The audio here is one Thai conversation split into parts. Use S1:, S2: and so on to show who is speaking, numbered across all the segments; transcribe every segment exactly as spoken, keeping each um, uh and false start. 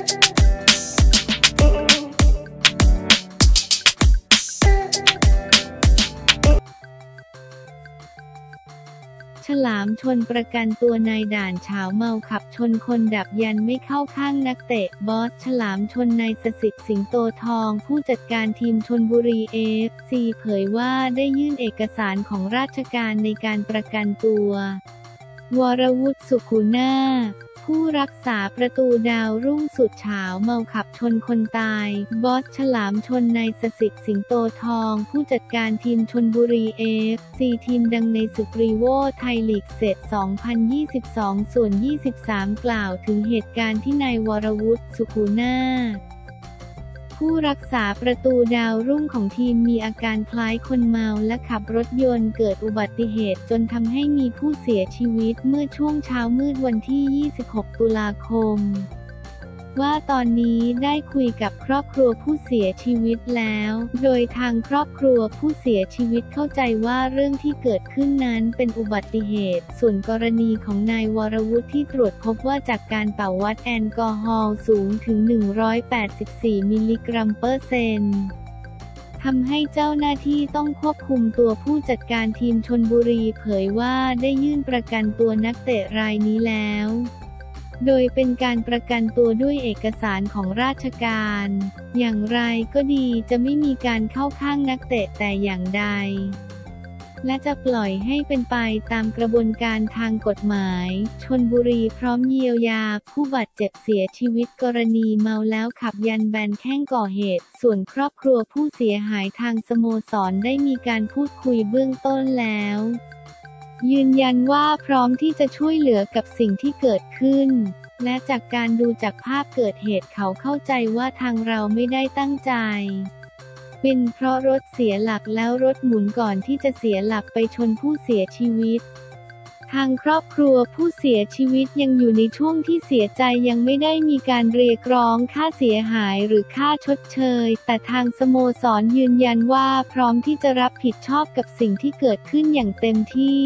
S1: ฉลามชนประกันตัวนายด่านเฉาเมาขับชนคนดับยันไม่เข้าข้างนักเตะบอสฉลามชนนายสสิทธิ์สิงโตทองผู้จัดการทีมชลบุรี เอ ฟ ซี เผยว่าได้ยื่นเอกสารของราชการในการประกันตัววรวุฒิสุขุนาผู้รักษาประตูดาวรุ่งสุดเฉาเมาขับชนคนตายบอสฉลามชนนายสสิทธิ์สิงโตทองผู้จัดการทีมชลบุรี เอ ฟ ซี ทีมดังในศึกรีโวไทยลีกเซตสองพันยี่สิบสองส่วนยี่สิบสามกล่าวถึงเหตุการณ์ที่นายวรวุฒิสุขุนาผู้รักษาประตูดาวรุ่งของทีมมีอาการคล้ายคนเมาและขับรถยนต์เกิดอุบัติเหตุจนทำให้มีผู้เสียชีวิตเมื่อช่วงเช้ามืดวันที่ ยี่สิบหก ตุลาคมว่าตอนนี้ได้คุยกับครอบครัวผู้เสียชีวิตแล้วโดยทางครอบครัวผู้เสียชีวิตเข้าใจว่าเรื่องที่เกิดขึ้นนั้นเป็นอุบัติเหตุส่วนกรณีของนายวรวุฒิที่ตรวจพบว่าจากการเป่าวัดแอลกอฮอล์สูงถึงหนึ่งร้อยแปดสิบสี่มิลลิกรัมเปอร์เซ็นต์ทำให้เจ้าหน้าที่ต้องควบคุมตัวผู้จัดการทีมชลบุรีเผยว่าได้ยื่นประกันตัวนักเตะรายนี้แล้วโดยเป็นการประกันตัวด้วยเอกสารของราชการอย่างไรก็ดีจะไม่มีการเข้าข้างนักเตะแต่อย่างใดและจะปล่อยให้เป็นไปตามกระบวนการทางกฎหมายชลบุรีพร้อมเยียวยาผู้บาดเจ็บเสียชีวิตกรณีเมาแล้วขับยันแบนแข้งก่อเหตุส่วนครอบครัวผู้เสียหายทางสโมสรได้มีการพูดคุยเบื้องต้นแล้วยืนยันว่าพร้อมที่จะช่วยเหลือกับสิ่งที่เกิดขึ้นและจากการดูจากภาพเกิดเหตุเขาเข้าใจว่าทางเราไม่ได้ตั้งใจเป็นเพราะรถเสียหลักแล้วรถหมุนก่อนที่จะเสียหลักไปชนผู้เสียชีวิตทางครอบครัวผู้เสียชีวิตยังอยู่ในช่วงที่เสียใจยังไม่ได้มีการเรียกร้องค่าเสียหายหรือค่าชดเชยแต่ทางสโมสรยืนยันว่าพร้อมที่จะรับผิดชอบกับสิ่งที่เกิดขึ้นอย่างเต็มที่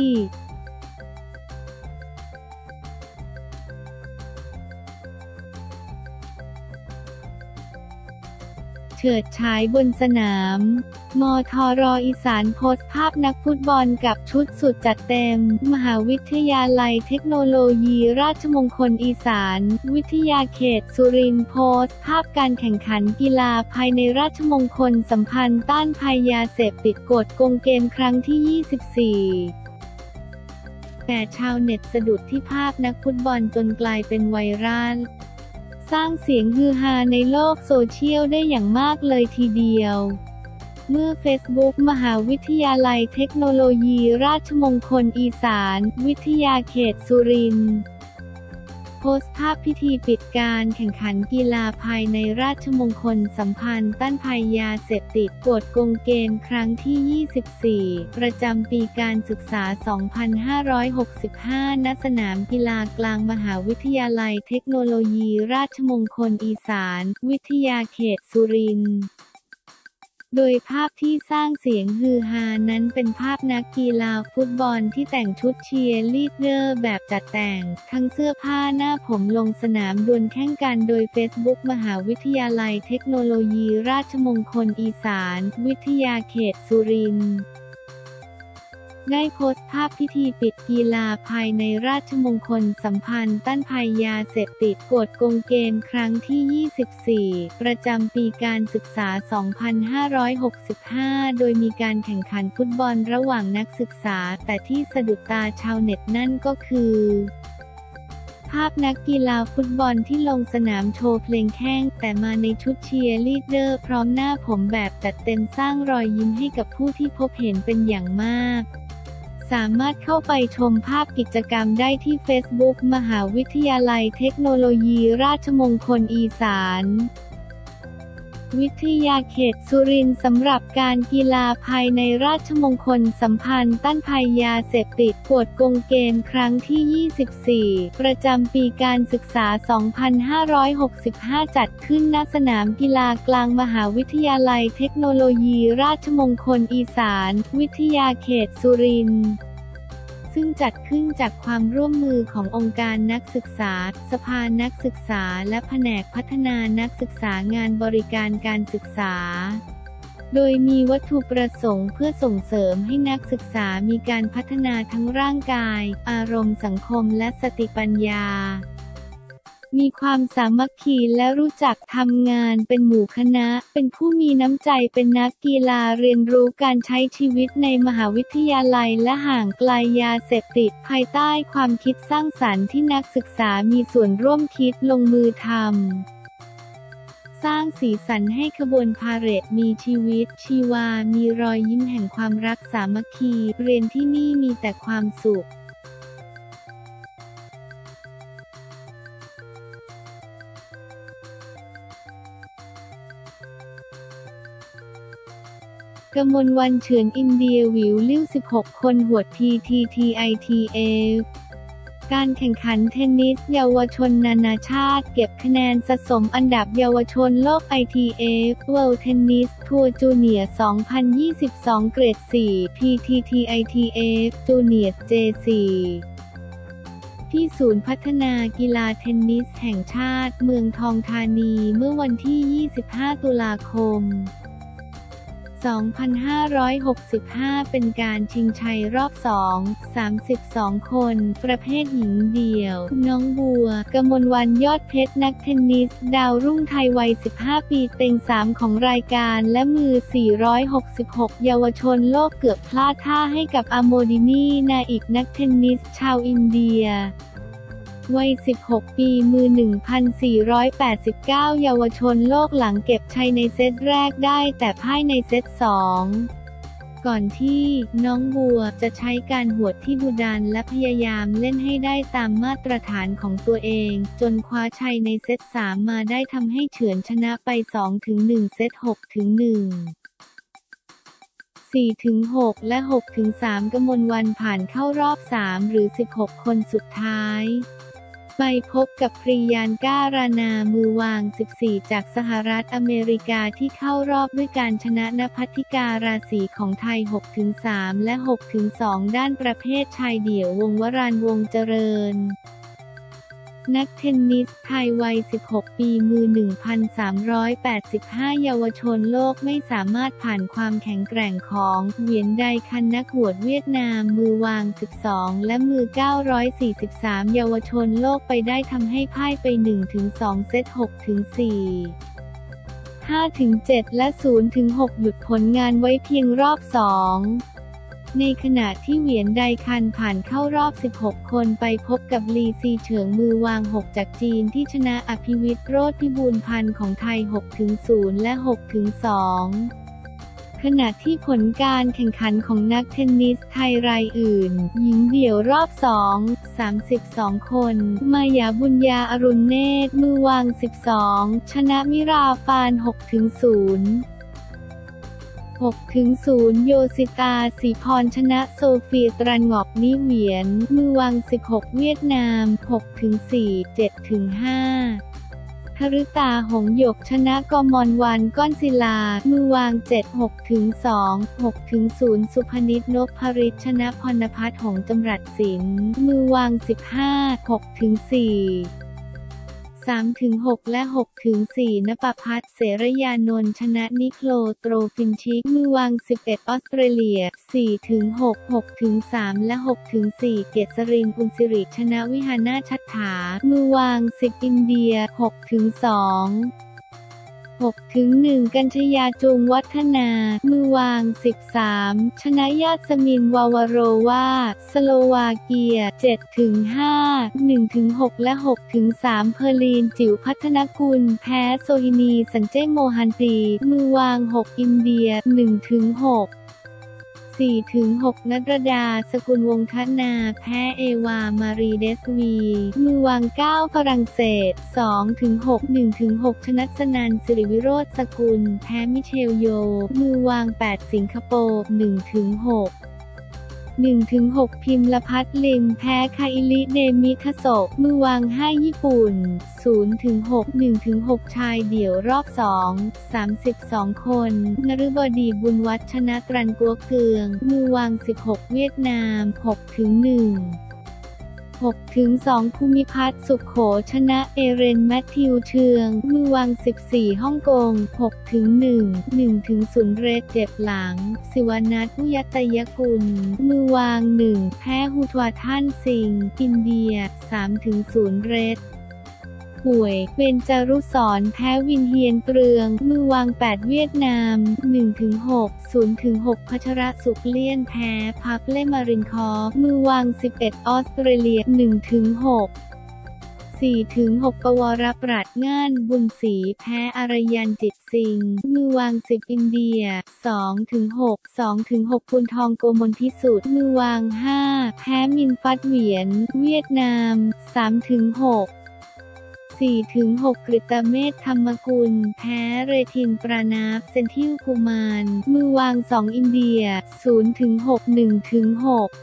S1: เฉิดฉายบนสนามมทร.อีสานโพสต์ภาพนักฟุตบอลกับชุดสุดจัดเต็มมหาวิทยาลัยเทคโนโลยีราชมงคลอีสานวิทยาเขตสุรินทร์โพสต์ภาพการแข่งขันกีฬาภายในราชมงคลสัมพันธ์ต้านภัยยาเสพติดกฎกงเกมครั้งที่ ยี่สิบสี่ แต่ชาวเน็ตสะดุดที่ภาพนักฟุตบอลจนกลายเป็นไวรัลสร้างเสียงฮือฮาในโลกโซเชียลได้อย่างมากเลยทีเดียวเมื่อเฟซบุ๊กมหาวิทยาลัยเทคโนโลยีราชมงคลอีสานวิทยาเขตสุรินทร์โพสต์ภาพพิธีปิดการแข่งขันกีฬาภายในราชมงคลสัมพันธ์ต้านภัยยาเสพติดกฎกงเกณฑ์ครั้งที่ ยี่สิบสี่ ประจำปีการศึกษา สองพันห้าร้อยหกสิบห้า ณ สนามกีฬากลางมหาวิทยาลัยเทคโนโลยีราชมงคลอีสานวิทยาเขตสุรินทร์โดยภาพที่สร้างเสียงฮือฮานั้นเป็นภาพนักกีฬาฟุตบอลที่แต่งชุดเชียร์ลีดเดอร์แบบจัดแต่งทั้งเสื้อผ้าหน้าผมลงสนามดวลแข่งกันโดยเฟซบุ๊กมหาวิทยาลัยเทคโนโลยีราชมงคลอีสานวิทยาเขตสุรินทร์ได้โพสต์ภาพพิธีปิดกีฬาภายในราชมงคลสัมพันธ์ต้านภัยยาเสพติดกฎกงเกณฑ์ครั้งที่ ยี่สิบสี่ ประจำปีการศึกษา สองพันห้าร้อยหกสิบห้า โดยมีการแข่งขันฟุตบอลระหว่างนักศึกษาแต่ที่สะดุดตาชาวเน็ตนั่นก็คือภาพนักกีฬาฟุตบอลที่ลงสนามโชว์เพลงแข้งแต่มาในชุดเชียร์ลีดเดอร์พร้อมหน้าผมแบบจัดเต็มสร้างรอยยิ้มให้กับผู้ที่พบเห็นเป็นอย่างมากสามารถเข้าไปชมภาพกิจกรรมได้ที่เฟซบุ๊กมหาวิทยาลัยเทคโนโลยีราชมงคลอีสานวิทยาเขตสุรินทร์สำหรับการกีฬาภายในราชมงคลสัมพันธ์ต้านภัยยาเสพติดกฎกงเกณฑ์ครั้งที่ ยี่สิบสี่ ประจำปีการศึกษา สองพันห้าร้อยหกสิบห้า จัดขึ้นณ สนามกีฬากลางมหาวิทยาลัยเทคโนโลยีราชมงคลอีสานวิทยาเขตสุรินทร์ซึ่งจัดขึ้นจากความร่วมมือขององค์การนักศึกษา สภานักศึกษาและแผนกพัฒนานักศึกษางานบริการการศึกษาโดยมีวัตถุประสงค์เพื่อส่งเสริมให้นักศึกษามีการพัฒนาทั้งร่างกาย อารมณ์สังคมและสติปัญญามีความสามัคคีและรู้จักทำงานเป็นหมู่คณะเป็นผู้มีน้ำใจเป็นนักกีฬาเรียนรู้การใช้ชีวิตในมหาวิทยาลัยและห่างไกลยาเสพติดภายใต้ความคิดสร้างสรรค์ที่นักศึกษามีส่วนร่วมคิดลงมือทำสร้างสีสันให้ขบวนพาเหรดมีชีวิตชีวามีรอยยิ้มแห่งความรักสามัคคีเรียนที่นี่มีแต่ความสุขกมลวันเฉือนอินเดียวิวลิ่วสิบหกคนหวด พี ที ที ไอ ที เอฟ การแข่งขันเทนนิสเยาวชนนานาชาติเก็บคะแนนสะสมอันดับเยาวชนโลก ไอ ที เอฟ World Tennis Tour Junior สองพันยี่สิบสอง เกรด สี่ พี ที ที ไอ ที เอฟ Junior เจ โฟร์ ที่ศูนย์พัฒนากีฬาเทนนิสแห่งชาติเมืองทองธานีเมื่อวันที่ ยี่สิบห้า ตุลาคมสองพันห้าร้อยหกสิบห้า เป็นการชิงชัยรอบ สอง สามสิบสอง คน ประเภทหญิงเดี่ยว น้องบัว กมลวรรณยอดเพชรนักเทนนิสดาวรุ่งไทยวัย สิบห้า ปีเต็ง สาม ของรายการและมือ สี่ร้อยหกสิบหก เยาวชนโลกเกือบพลาดท่าให้กับอโมดินีนาอิกนักเทนนิสชาวอินเดียวัย สิบหก ปีมือ หนึ่งพันสี่ร้อยแปดสิบเก้า เยาวชนโลกหลังเก็บชัยในเซตแรกได้แต่พ่ายในเซต สอง ก่อนที่น้องบัวจะใช้การหวดที่ดุดันและพยายามเล่นให้ได้ตามมาตรฐานของตัวเองจนคว้าชัยในเซต สาม มาได้ทำให้เฉือนชนะไป สองถึงหนึ่ง เซต หกถึงหนึ่ง สี่ถึงหก และ หกถึงสาม กมลวรรณผ่านเข้ารอบ สาม หรือ สิบหก คนสุดท้ายไปพบกับปรียานการานามือวาง สิบสี่ จากสหรัฐอเมริกาที่เข้ารอบด้วยการชนะณภัททิการาศีของไทย หกถึงสาม และ หกถึงสอง ด้านประเภทชายเดี่ยววงวรานต์วงเจริญนักเทนนิสไทยวัย สิบหก ปีมือ หนึ่งพันสามร้อยแปดสิบห้า เยาวชนโลกไม่สามารถผ่านความแข็งแกร่งของเหวียนไดคันนักหวดเวียดนามมือวาง สิบสอง และมือ เก้าร้อยสี่สิบสาม เยาวชนโลกไปได้ทำให้พ่ายไป หนึ่งถึงสอง เซต หกถึงสี่ ห้าถึงเจ็ด และ ศูนย์ถึงหก หยุดผลงานไว้เพียงรอบ สองในขณะที่เหวียนไดคันผ่านเข้ารอบ สิบหก คนไปพบกับลีซีเฉิงมือวาง หก จากจีนที่ชนะอภิวิตรโรจน์พิบูลพันธ์ของไทย หกถึงศูนย์ และ หกถึงสอง ขณะที่ผลการแข่งขันของนักเทนนิสไทยรายอื่นหญิงเดี่ยวรอบ สอง สามสิบสอง คนมายาบุญญาอรุณเนตรมือวาง สิบสอง ชนะมิราฟาน หกถึงศูนย์หกถึงศูนย์ โยสิตาศรีพรชนะโซเฟียตรันงอกนิเหวียนมือวาง สิบหก เวียดนาม หกถึงสี่ เจ็ดถึงห้า คฤตาหงส์หยกชนะกมลวรรณก้อนศิลามือวาง เจ็ด หกถึงสอง หกถึงศูนย์ สุพนิชนพฤทธิ์ชนะพรณพัฒน์หงส์จำรัดสินมือวาง สิบห้า หกถึงสี่ สามถึงหก และ หกถึงสี่ ณปภัทร เสรยานนท์ชนะนิโคล โตรฟินชิกมือวาง สิบเอ็ด ออสเตรเลีย สี่ถึงหก หกถึงสาม และ หกถึงสี่ เกษรินทร์ อุลสิริชนะวิหานาชัฏฐามือวาง สิบ อินเดีย หกถึงสอง หกถึงหนึ่ง กัญชยาจูงวัฒนามือวาง สิบสาม ชนะยาสมินวาวาโรวาสโลวาเกีย เจ็ดถึงห้า หนึ่งถึงหก และ หกถึงสาม เพอร์ลีนจิ๋วพัฒนกุลแพ้โซฮินีสันเจโมฮันตีมือวาง หก อินเดีย หนึ่งถึงหก สี่ถึงหก ณรดาสกุลวงศ์ธนาแพ้เอวามารีเดสวีมือวาง เก้า ฝรั่งเศส สองถึงหก หนึ่งถึงหก ชนัสนันท์ สิริวิโรจน์สกุลแพ้มิเชลโยมือวาง แปด สิงคโปร์ หนึ่งถึงหกหนึ่งถึงหก พิมพ์ละพัฒน์ลิมแพ้คาอิลิเดมิคาโซะมือวางห้าญี่ปุ่น ศูนย์ถึงหก หนึ่งถึงหก ชายเดี่ยวรอบสอง สามสิบสอง คนนฤบดีบุญวัฒน์ชนะตรันกัวเกืองมือวางสิบหกเวียดนาม หกถึงหนึ่ง หกถึงสอง ภูมิพัฒน์สุขโขชนะเอเรนแมทธิวเชืองมือวางสิบสี่ฮ่องกง หกถึงหนึ่ง หนึ่งถึงศูนย์ เรดเจ็บหลังศิวนัท อุยตยกุลมือวางหนึ่งแพ้ฮุทวาท่านสิงห์อินเดีย สามถึงศูนย์ เรดป่วยเบญจารุสรณ์แพ้วินเฮียนเกรืองมือวางแปดเวียดนาม หนึ่งถึงหก ศูนย์ถึงหก พัชรสุขเลี่ยนแพ้พักเล่มารินคอร์มือวางสิบเอ็ดออสเตรเลีย หนึ่งถึงหก สี่ถึงหก ปวรปรัชน์ง่านบุญศรีแพ้อารยันจิตสิงห์มือวางสิบอินเดีย สองถึงหก สองถึงหก ปุณทองโกมลพิสุทธิ์มือวางห้าแพ้มินฟัดเหวียนเวียดนาม สามถึงหก สี่ถึงหก กฤตเมธธรรมกุลแพ้เรทินปรานาฟเซนทิวกุมารมือวางสองอินเดีย ศูนย์ถึงหก หนึ่งถึงหก